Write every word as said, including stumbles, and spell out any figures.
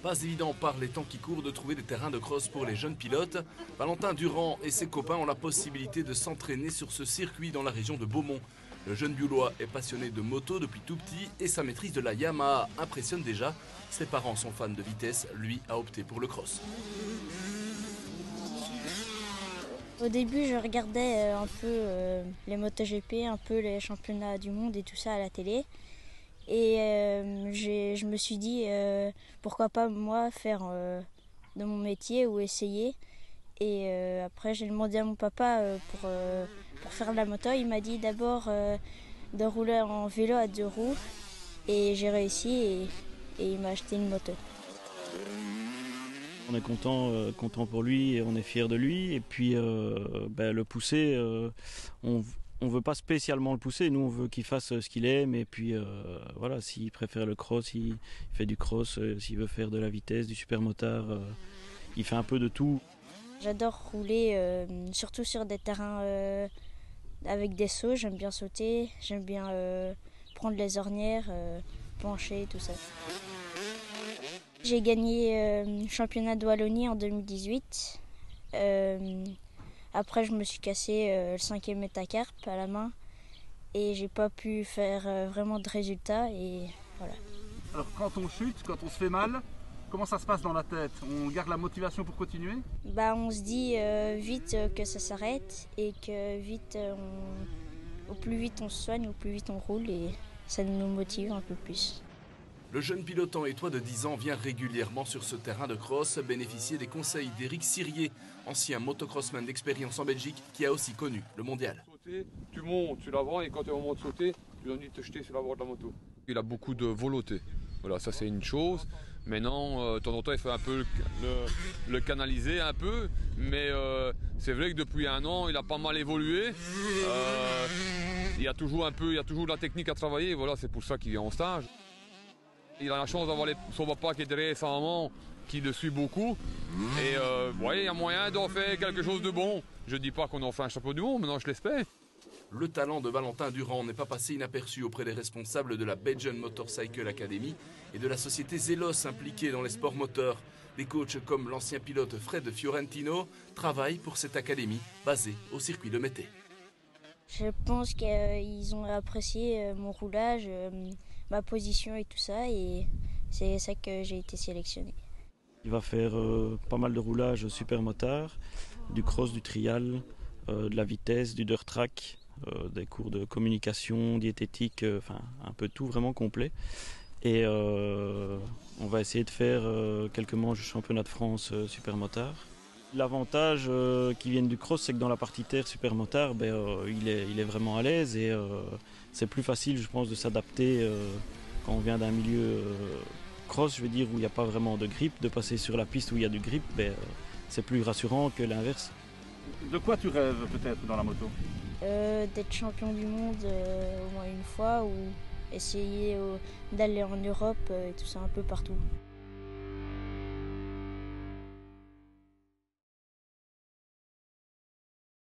Pas évident par les temps qui courent de trouver des terrains de cross pour les jeunes pilotes. Valentin Durand et ses copains ont la possibilité de s'entraîner sur ce circuit dans la région de Beaumont. Le jeune Bioulois est passionné de moto depuis tout petit et sa maîtrise de la Yamaha impressionne déjà. Ses parents sont fans de vitesse, lui a opté pour le cross. Au début, je regardais un peu euh, les MotoGP, un peu les championnats du monde et tout ça à la télé. Et euh, je me suis dit, euh, pourquoi pas moi faire euh, de mon métier ou essayer. Et euh, après, j'ai demandé à mon papa euh, pour, euh, pour faire de la moto. Il m'a dit d'abord euh, de rouler en vélo à deux roues. Et j'ai réussi et, et il m'a acheté une moto. On est content, euh, content pour lui et on est fiers de lui. Et puis euh, ben, le pousser, euh, on ne veut pas spécialement le pousser. Nous, on veut qu'il fasse ce qu'il aime. Et puis euh, voilà, s'il préfère le cross, il, il fait du cross. Euh, s'il veut faire de la vitesse, du supermotard, euh, il fait un peu de tout. J'adore rouler, euh, surtout sur des terrains euh, avec des sauts. J'aime bien sauter, j'aime bien euh, prendre les ornières, euh, plancher, tout ça. J'ai gagné euh, le championnat de Wallonie en deux mille dix-huit. Euh, après, je me suis cassé euh, le cinquième métacarpe à la main et j'ai pas pu faire euh, vraiment de résultats. Et voilà. Alors, quand on chute, quand on se fait mal, comment ça se passe dans la tête? On garde la motivation pour continuer? Bah, on se dit euh, vite euh, que ça s'arrête et que vite, euh, on... au plus vite on se soigne, au plus vite on roule et ça nous motive un peu plus. Le jeune pilotant étoile de dix ans vient régulièrement sur ce terrain de cross bénéficier des conseils d'Éric Sirier, ancien motocrossman d'expérience en Belgique qui a aussi connu le mondial. Tu montes sur l'avant et quand tu es au moment de sauter, tu as envie de te jeter sur l'avant de la moto. Il a beaucoup de volonté. Voilà, ça c'est une chose. Maintenant, euh, de temps en temps, il faut un peu le, le, le canaliser un peu. Mais euh, c'est vrai que depuis un an, il a pas mal évolué. Euh, il y a toujours un peu, il y a toujours de la technique à travailler. Voilà, c'est pour ça qu'il vient en stage. Il a la chance d'avoir son papa qui est derrière sa maman, qui le suit beaucoup. Et euh, ouais, il y a moyen d'en faire quelque chose de bon. Je ne dis pas qu'on en fait un champion du monde, maintenant je l'espère. Le talent de Valentin Durand n'est pas passé inaperçu auprès des responsables de la Belgian Motorcycle Academy et de la société Zelos impliquée dans les sports moteurs. Des coachs comme l'ancien pilote Fred Fiorentino travaillent pour cette académie basée au circuit de Mété. Je pense qu'ils ont apprécié mon roulage, ma position et tout ça, et c'est ça que j'ai été sélectionné. Il va faire euh, pas mal de roulage supermotard, du cross, du trial, euh, de la vitesse, du dirt track, euh, des cours de communication, diététique, euh, enfin un peu tout vraiment complet. Et euh, on va essayer de faire euh, quelques manches du championnat de France euh, supermotard. L'avantage euh, qui vient du cross, c'est que dans la partie terre supermotard, ben, euh, il, est, il est vraiment à l'aise et euh, c'est plus facile, je pense, de s'adapter euh, quand on vient d'un milieu euh, cross, je veux dire, où il n'y a pas vraiment de grip, de passer sur la piste où il y a du grip, ben, euh, c'est plus rassurant que l'inverse. De quoi tu rêves peut-être dans la moto? euh, D'être champion du monde euh, au moins une fois ou essayer euh, d'aller en Europe euh, et tout ça un peu partout.